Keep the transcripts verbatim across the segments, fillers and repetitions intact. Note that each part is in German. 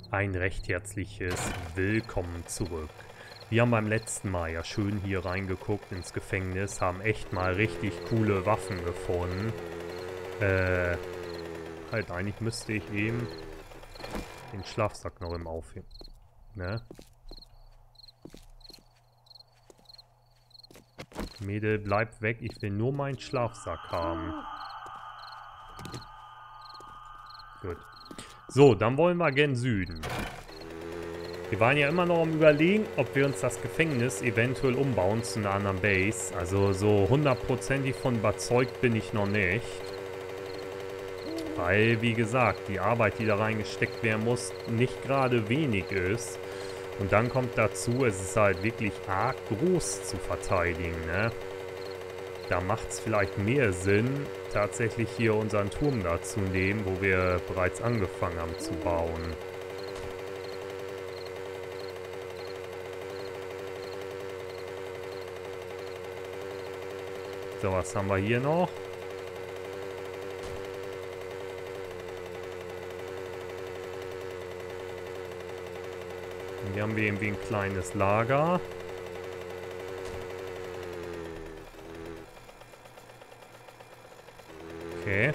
Ein recht herzliches Willkommen zurück. Wir haben beim letzten Mal ja schön hier reingeguckt ins Gefängnis, haben echt mal richtig coole Waffen gefunden. Äh, halt, eigentlich müsste ich eben den Schlafsack noch im Aufheben. Ne? Mädel, bleib weg, ich will nur meinen Schlafsack haben. Gut. So, dann wollen wir gen Süden. Wir waren ja immer noch am Überlegen, ob wir uns das Gefängnis eventuell umbauen zu einer anderen Base. Also so hundertprozentig von überzeugt bin ich noch nicht. Weil, wie gesagt, die Arbeit, die da reingesteckt werden muss, nicht gerade wenig ist. Und dann kommt dazu, es ist halt wirklich arg groß zu verteidigen, ne? Da macht es vielleicht mehr Sinn, tatsächlich hier unseren Turm da zu nehmen, wo wir bereits angefangen haben zu bauen. So, was haben wir hier noch? Und hier haben wir irgendwie ein kleines Lager. Okay.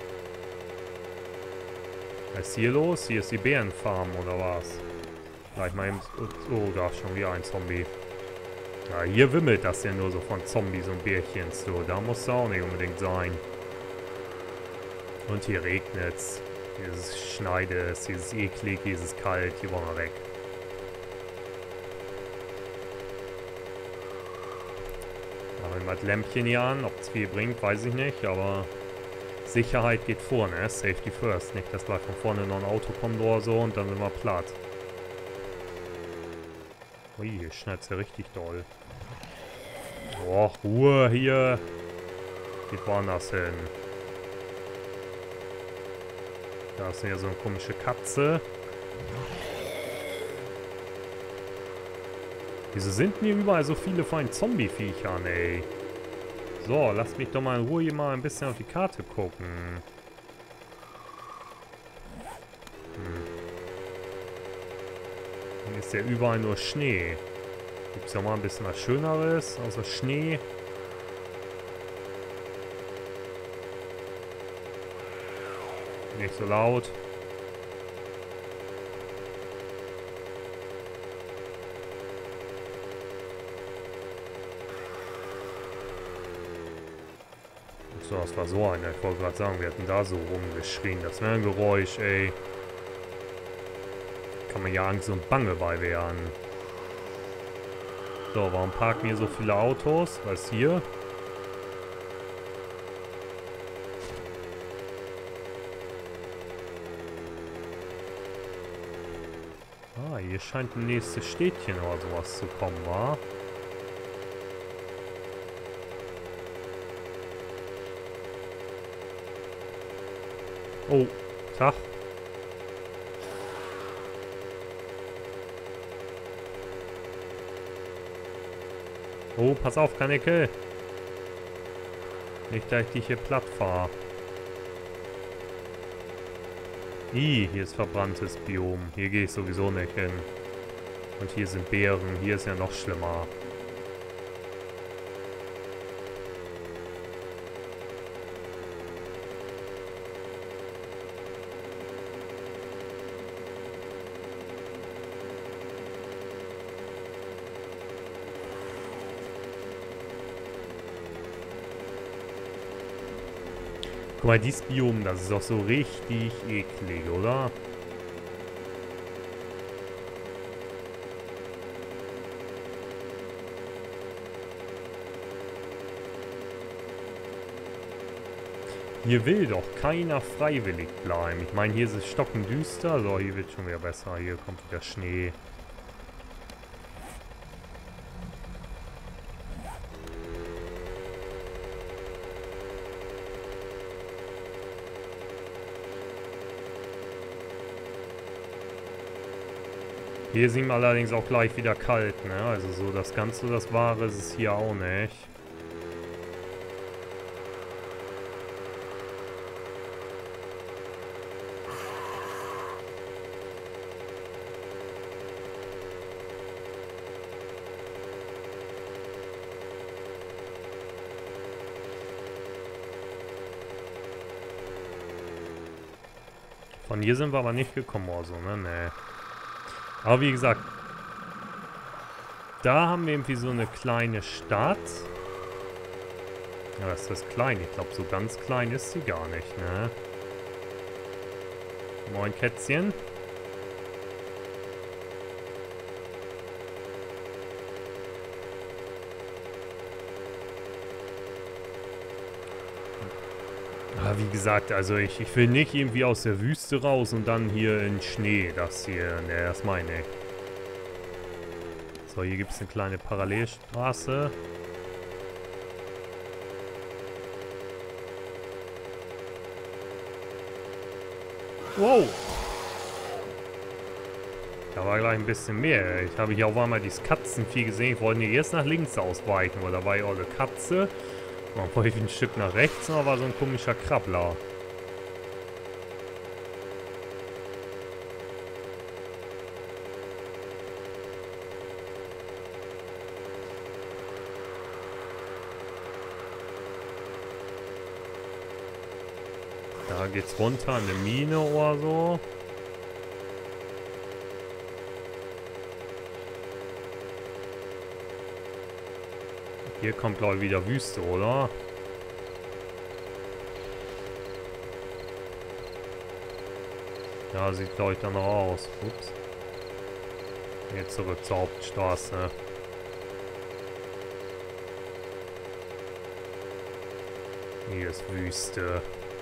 Was ist hier los? Hier ist die Bärenfarm, oder was? Gleich mal eben... Oh, da ist schon wieder ein Zombie. Ja, hier wimmelt das ja nur so von Zombies und Bärchens, so. Da muss es auch nicht unbedingt sein. Und hier regnet's. Hier ist es schneidet, hier ist es eklig, hier ist es kalt, hier wollen wir weg. Machen wir mal das Lämpchen hier an, ob es viel bringt, weiß ich nicht, aber Sicherheit geht vor, ne? Safety first, nicht, dass gleich von vorne noch ein Auto kommt oder so und dann sind wir platt. Ui, hier schneit es ja richtig doll. Boah, Ruhe hier. Geht woanders hin. Da ist ja so eine komische Katze. Wieso sind hier überall so viele feine Zombie-Viechern, ey? So, lasst mich doch mal in Ruhe hier mal ein bisschen auf die Karte gucken. Hm. Hier ist ja überall nur Schnee. Gibt es ja mal ein bisschen was Schöneres, außer Schnee? Nicht so laut. So, das war so einer. Ich wollte gerade sagen, wir hatten da so rumgeschrien. Das wäre ein Geräusch, ey. Kann man ja Angst und Bange bei werden. So, warum parken hier so viele Autos? Was hier? Ah, hier scheint ein nächstes Städtchen oder sowas zu kommen, wa? Oh, Tag. Oh, pass auf, Kanecke. Nicht, dass ich dich hier platt fahre. Ih, hier ist verbranntes Biom. Hier gehe ich sowieso nicht hin. Und hier sind Bären. Hier ist ja noch schlimmer. Guck mal, dieses Biom, das ist doch so richtig eklig, oder? Hier will doch keiner freiwillig bleiben. Ich meine, hier ist es stockendüster. So, hier wird schon wieder besser. Hier kommt wieder Schnee. Hier ist ihm allerdings auch gleich wieder kalt, ne? Also so das Ganze, das Wahre ist es hier auch nicht. Von hier sind wir aber nicht gekommen oder so, ne? Nee. Aber wie gesagt, da haben wir irgendwie so eine kleine Stadt. Ja, ist das klein? Ich glaube, so ganz klein ist sie gar nicht, ne? Moin, Kätzchen. Aber wie gesagt, also ich, ich will nicht irgendwie aus der Wüste raus und dann hier in Schnee. Das hier, ne, das meine ich. So, hier gibt es eine kleine Parallelstraße. Wow! Da war gleich ein bisschen mehr. Ich habe hier auf einmal dieses Katzenvieh gesehen. Ich wollte hier erst nach links ausweichen, weil da war ja auch eine Katze. Und dann wollte ich ein Stück nach rechts, und da war so ein komischer Krabbler. Da geht's runter an eine Mine oder so. Hier kommt, glaube ich, wieder Wüste, oder? Ja, sieht, glaube ich, dann noch aus. Ups. Jetzt zurück zur Hauptstraße. Hier ist Wüste.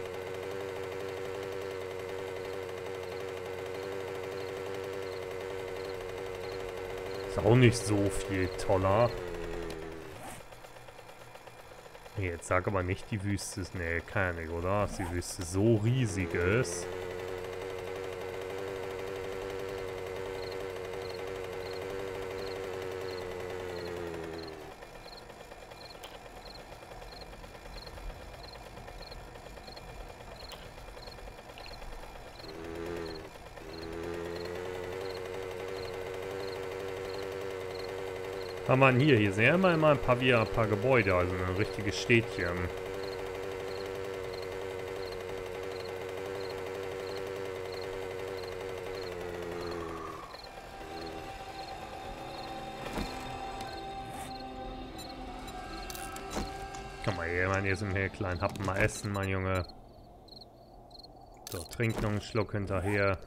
Ist auch nicht so viel toller. Jetzt sag aber nicht, die Wüste ist... Nee, kann nicht, oder? Dass die Wüste so riesig ist. Aber man hier, hier sind ja immer, immer ein paar, wieder ein paar Gebäude, also ein richtiges Städtchen. Komm mal her, Mann, hier sind wir hier kleinen Happen mal essen, mein Junge. So, trink noch einen Schluck hinterher.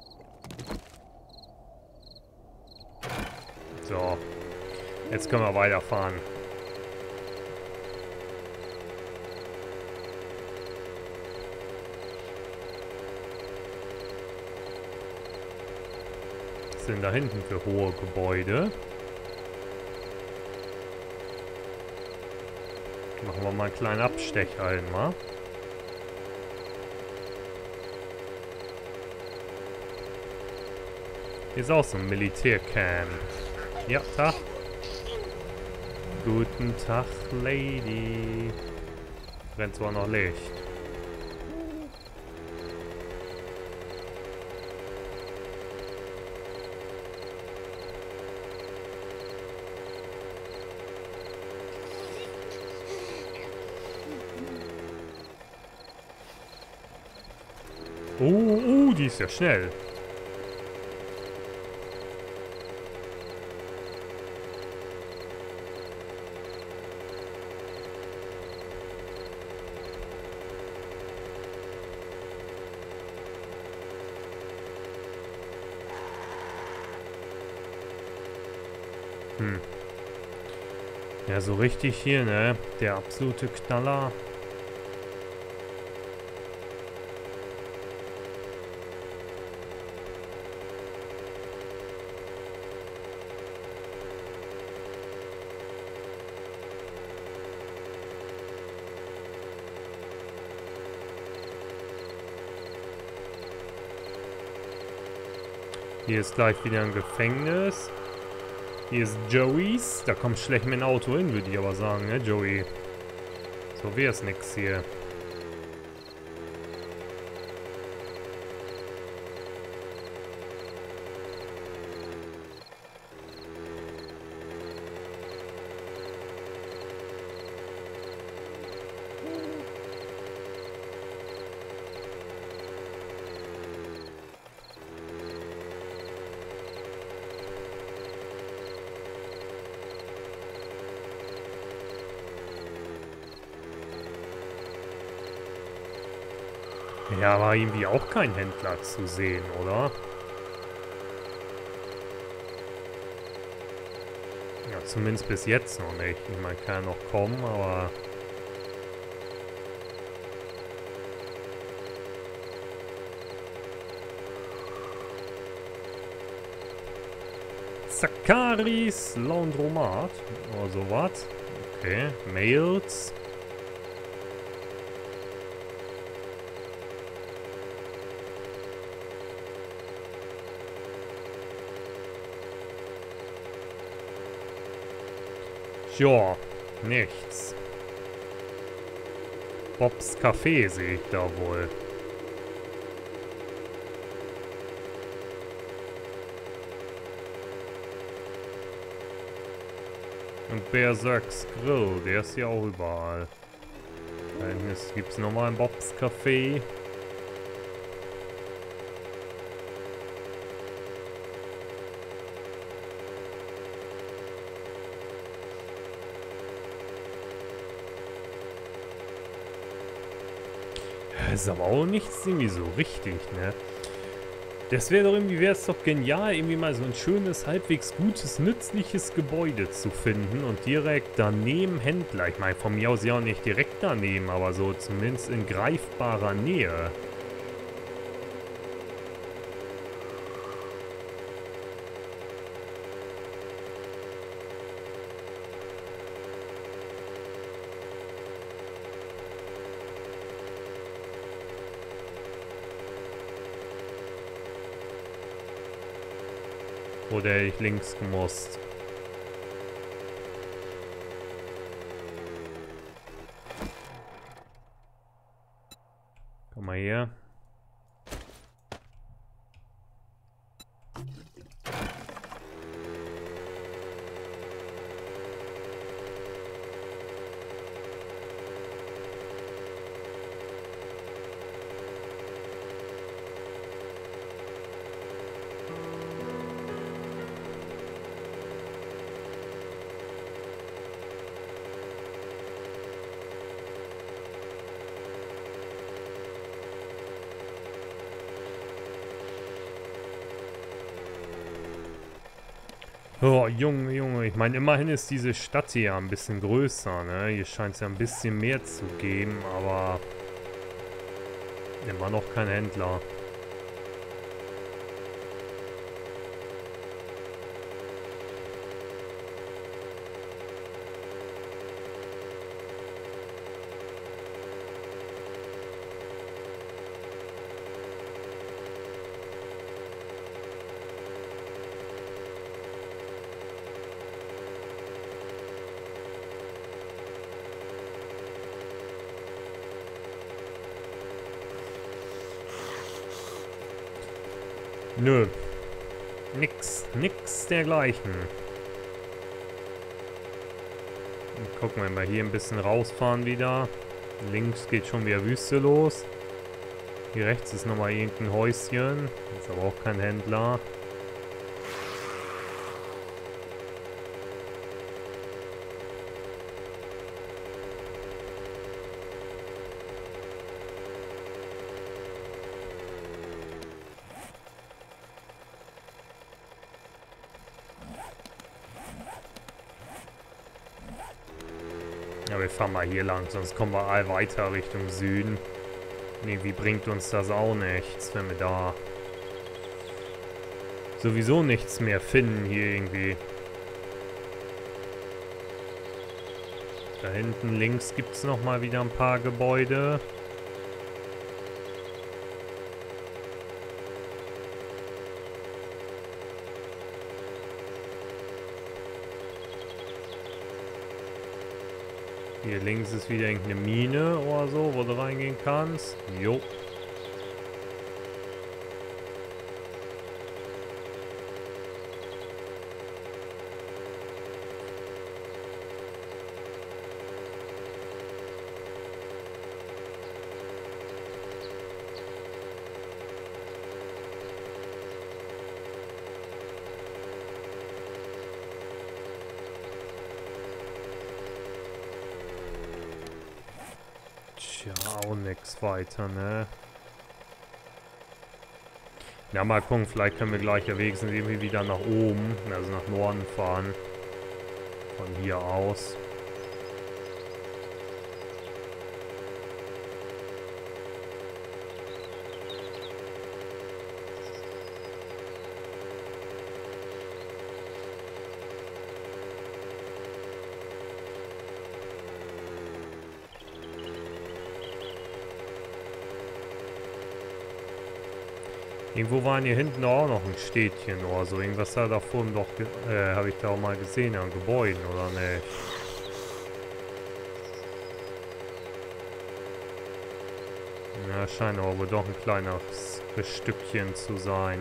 So. Jetzt können wir weiterfahren. Was sind da hinten für hohe Gebäude? Machen wir mal einen kleinen Abstecher einmal. Hier ist auch so ein Militärcamp. Ja, Tag. Guten Tag, Lady. Brennt zwar noch Licht. Oh, oh, die ist ja schnell. Hm. Ja, so richtig hier, ne? Der absolute Knaller. Hier ist gleich wieder ein Gefängnis. Hier ist Joey's. Da kommt schlecht mit dem Auto hin, würde ich aber sagen, ne, Joey? So wäre es nix hier. Ja, war irgendwie auch kein Händler zu sehen, oder? Ja, zumindest bis jetzt noch nicht. Ich meine, kann noch kommen, aber... Zakaris Laundromat. Oder sowas. Okay. Mails. Ja, nichts. Bobs Café sehe ich da wohl. Und Berserks Grill, der ist ja auch überall. Da hinten gibt es nochmal ein Bobs Café. Das ist aber auch nichts irgendwie so richtig, ne? Das wäre doch irgendwie, wäre es doch genial, irgendwie mal so ein schönes, halbwegs gutes, nützliches Gebäude zu finden und direkt daneben Händler. Ich meine, von mir aus ja auch nicht direkt daneben, aber so zumindest in greifbarer Nähe. Oder hätte ich links gemusst? Komm mal her. Oh, Junge, Junge. Ich meine, immerhin ist diese Stadt hier ein bisschen größer, ne? Hier scheint es ja ein bisschen mehr zu geben, aber immer noch kein Händler. Nö. Nix. Nix dergleichen. Gucken wir mal hier ein bisschen rausfahren wieder. Links geht schon wieder Wüste los. Hier rechts ist nochmal irgendein Häuschen. Ist aber auch kein Händler. Ja, wir fahren mal hier lang, sonst kommen wir all weiter Richtung Süden. Irgendwie bringt uns das auch nichts, wenn wir da sowieso nichts mehr finden hier irgendwie. Da hinten links gibt es nochmal wieder ein paar Gebäude. Hier links ist wieder irgendeine Mine oder so, wo du reingehen kannst. Jo. Tja, auch nix weiter, ne? Ja, mal gucken, vielleicht können wir gleich ja wenigstens irgendwie wieder nach oben, also nach Norden fahren. Von hier aus. Irgendwo waren hier hinten auch noch ein Städtchen oder so. Irgendwas da davor doch, äh, habe ich da auch mal gesehen an Gebäuden, oder nicht? Ja, scheint aber wohl doch ein kleines Stückchen zu sein.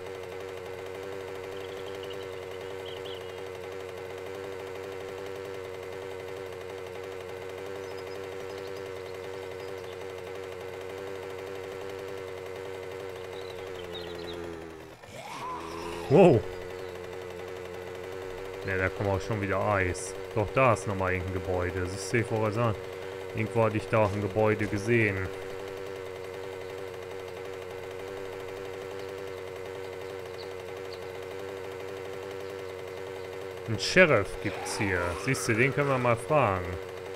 Wow. Ne, da kommt auch schon wieder Eis. Doch, da ist nochmal irgendein Gebäude. Das ist safe vorher sagen. Irgendwo hatte ich da auch ein Gebäude gesehen. Ein Sheriff gibt's hier. Siehst du, den können wir mal fragen.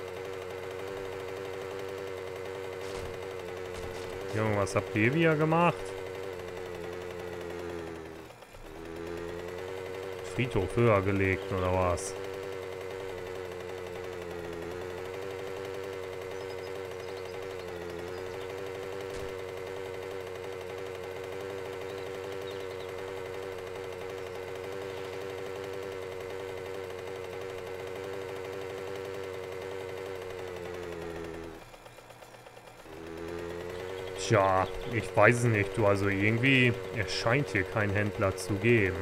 Junge, was habt ihr wieder gemacht? Friedhof höher gelegt, oder was? Tja, ich weiß es nicht, du. Also irgendwie, es scheint hier keinen Händler zu geben.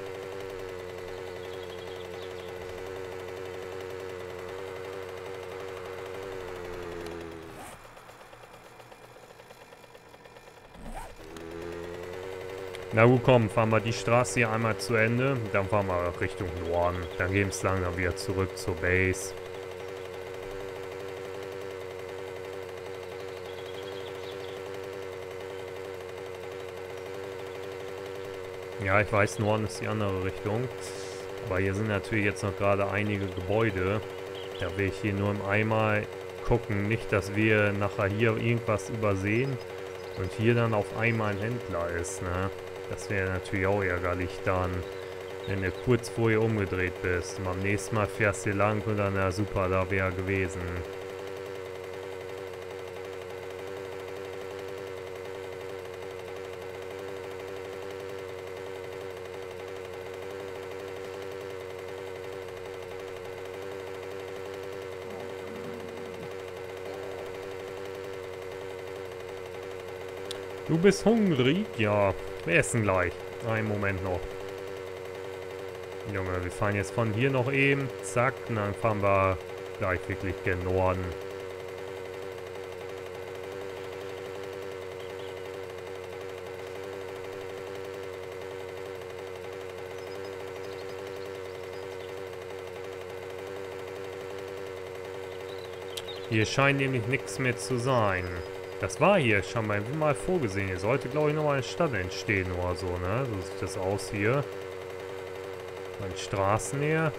Na gut, komm, fahren wir die Straße hier einmal zu Ende. Dann fahren wir Richtung Norden. Dann gehen wir langsam wieder zurück zur Base. Ja, ich weiß, Norden ist die andere Richtung. Aber hier sind natürlich jetzt noch gerade einige Gebäude. Da will ich hier nur im Eimer gucken. Nicht, dass wir nachher hier irgendwas übersehen und hier dann auf einmal ein Händler ist, ne? Das wäre natürlich auch ärgerlich dann, wenn du kurz vorher umgedreht bist. Und beim nächsten Mal fährst du hier lang und dann, na super, da wäre gewesen. Du bist hungrig? Ja. Wir essen gleich. Einen Moment noch. Junge, wir fahren jetzt von hier noch eben. Zack. Und dann fahren wir gleich wirklich gen Norden. Hier scheint nämlich nichts mehr zu sein. Das war hier schon mal, mal vorgesehen. Hier sollte, glaube ich, noch mal eine Stadt entstehen oder so, ne? So sieht das aus hier. An Straßennähe.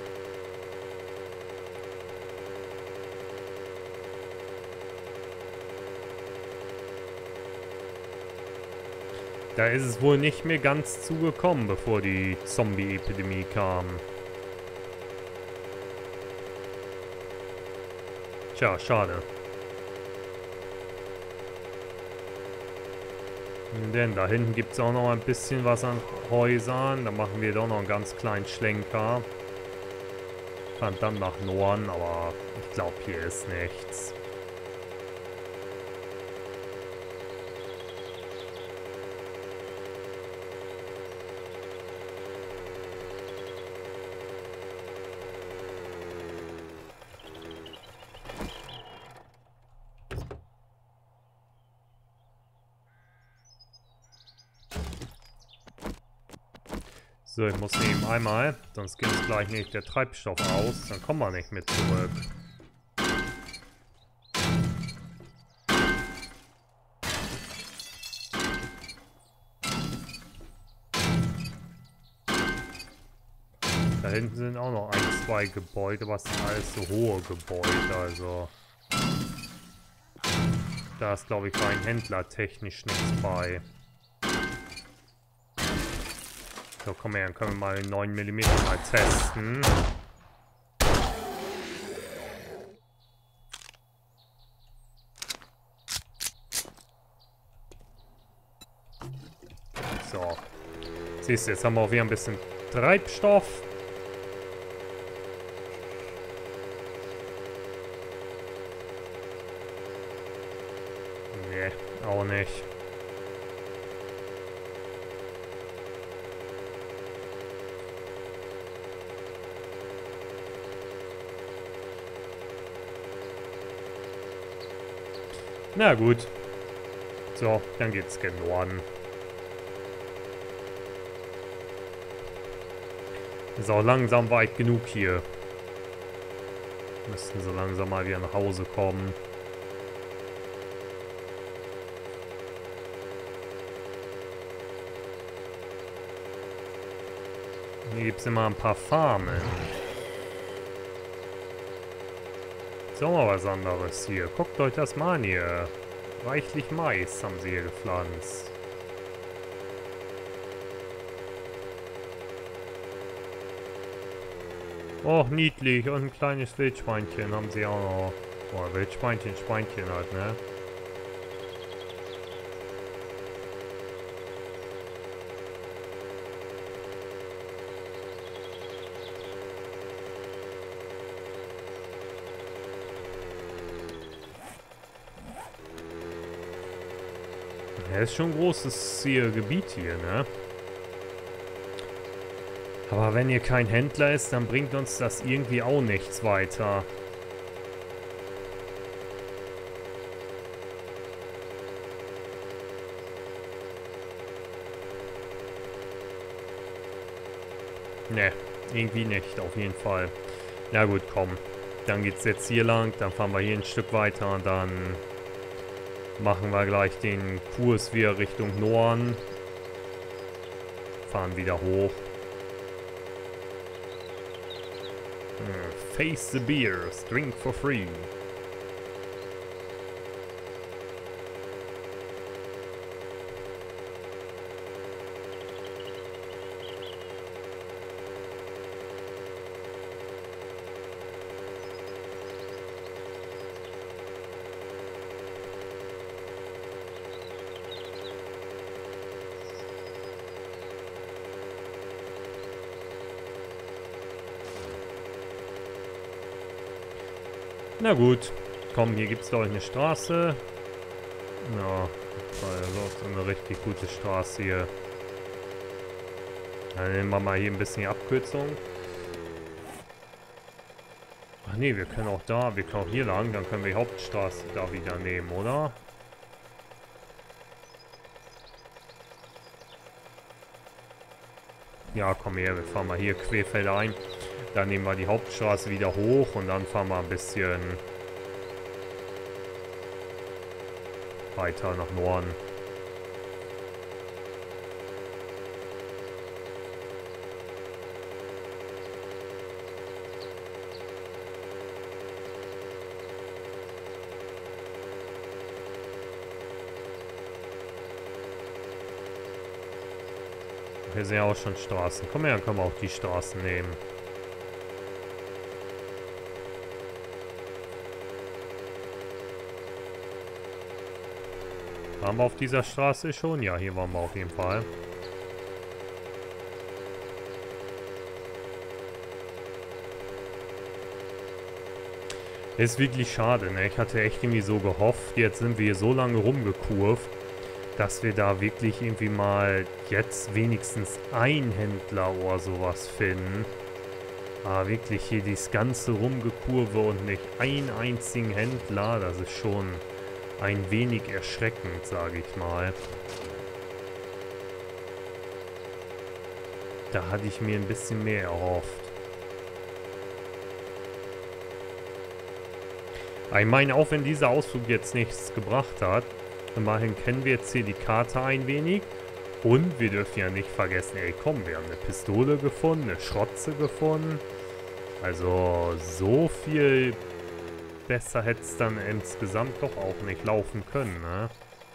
Da ist es wohl nicht mehr ganz zugekommen, bevor die Zombie-Epidemie kam. Tja, schade. Denn da hinten gibt es auch noch ein bisschen was an Häusern. Da machen wir doch noch einen ganz kleinen Schlenker. Fahren dann nach Norden, aber ich glaube, hier ist nichts. So, ich muss eben einmal, sonst geht es gleich nicht der Treibstoff aus, dann kommen wir nicht mit zurück. Da hinten sind auch noch ein, zwei Gebäude, was sind alles so hohe Gebäude, also. Da ist, glaube ich, rein händlertechnisch nichts bei. So, komm her, dann können wir mal den neun Millimeter mal testen. So. Siehst du, jetzt haben wir auch wieder ein bisschen Treibstoff. Nee, auch nicht. Na gut. So, dann geht's gen Norden. Ist auch langsam weit genug hier. Müssten so langsam mal wieder nach Hause kommen. Hier gibt es immer ein paar Farmen. So, mal was anderes hier. Guckt euch das mal an hier. Reichlich Mais haben sie hier gepflanzt. Och, niedlich. Und ein kleines Wildschweinchen haben sie auch noch. Boah, Wildschweinchen, Schweinchen halt, ne? Ja, ist schon ein großes hier Gebiet hier, ne? Aber wenn hier kein Händler ist, dann bringt uns das irgendwie auch nichts weiter. Ne, irgendwie nicht, auf jeden Fall. Na gut, komm. Dann geht's jetzt hier lang, dann fahren wir hier ein Stück weiter und dann machen wir gleich den Kurs wieder Richtung Norden. Fahren wieder hoch. Hm, face the beers, drink for free. Na gut, komm, hier gibt es glaube ich eine Straße. Ja, also eine richtig gute Straße hier. Dann nehmen wir mal hier ein bisschen die Abkürzung. Ach nee, wir können auch da, wir können auch hier lang, dann können wir die Hauptstraße da wieder nehmen, oder? Ja, komm her, wir fahren mal hier querfeldein. Dann nehmen wir die Hauptstraße wieder hoch und dann fahren wir ein bisschen weiter nach Norden. Hier sind ja auch schon Straßen. Komm her, dann können wir auch die Straßen nehmen. Waren wir auf dieser Straße schon? Ja, hier waren wir auf jeden Fall. Ist wirklich schade, ne? Ich hatte echt irgendwie so gehofft, jetzt sind wir hier so lange rumgekurvt, dass wir da wirklich irgendwie mal jetzt wenigstens ein Händler oder sowas finden. Aber wirklich hier dieses ganze Rumgekurve und nicht einen einzigen Händler, das ist schon ein wenig erschreckend, sage ich mal. Da hatte ich mir ein bisschen mehr erhofft. Ich meine, auch wenn dieser Ausflug jetzt nichts gebracht hat, immerhin kennen wir jetzt hier die Karte ein wenig Und wir dürfen ja nicht vergessen, ey komm, wir haben eine Pistole gefunden, eine Schrotze gefunden. Also so viel besser hätte es dann insgesamt doch auch nicht laufen können, ne?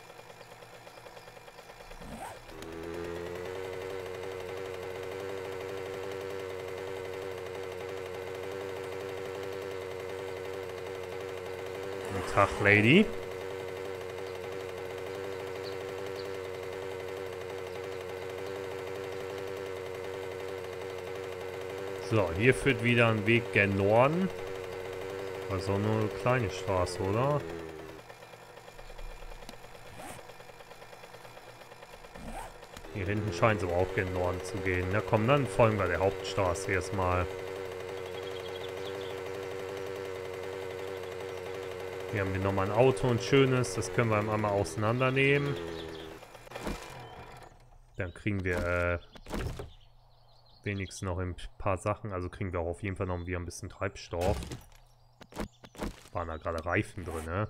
Guten Tag, Lady. So, hier führt wieder ein Weg gen Norden. Also nur eine kleine Straße, oder? Hier hinten scheint es aber auch gen Norden zu gehen. Na komm, dann folgen wir der Hauptstraße erstmal. Hier haben wir nochmal ein Auto, ein schönes. Das können wir einmal auseinandernehmen. Dann kriegen wir äh, wenigstens noch ein paar Sachen. Also kriegen wir auch auf jeden Fall noch wieder ein bisschen Treibstoff. Waren da gerade Reifen drin, ne?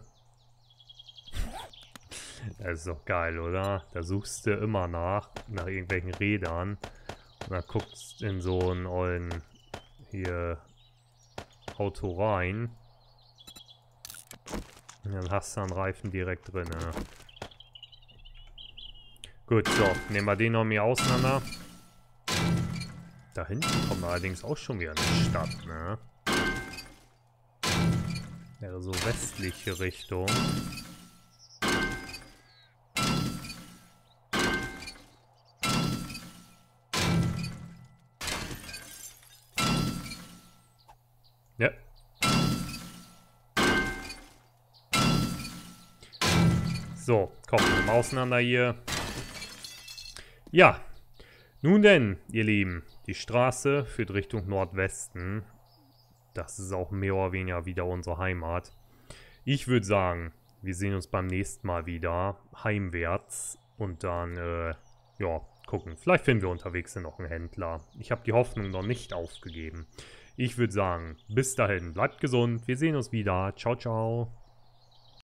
Das ist doch geil, oder? Da suchst du immer nach, nach irgendwelchen Rädern. Und dann guckst in so einen ollen hier Auto rein. Und dann hast du einen Reifen direkt drin, ne? Gut, so. Nehmen wir den noch mehr auseinander. Da hinten kommt allerdings auch schon wieder eine Stadt, ne? Wäre so westliche Richtung. Ja. So, komm, wir mal auseinander hier. Ja, nun denn, ihr Lieben, die Straße führt Richtung Nordwesten. Das ist auch mehr oder weniger wieder unsere Heimat. Ich würde sagen, wir sehen uns beim nächsten Mal wieder heimwärts und dann, äh, ja, gucken. Vielleicht finden wir unterwegs noch einen Händler. Ich habe die Hoffnung noch nicht aufgegeben. Ich würde sagen, bis dahin, bleibt gesund. Wir sehen uns wieder. Ciao, ciao.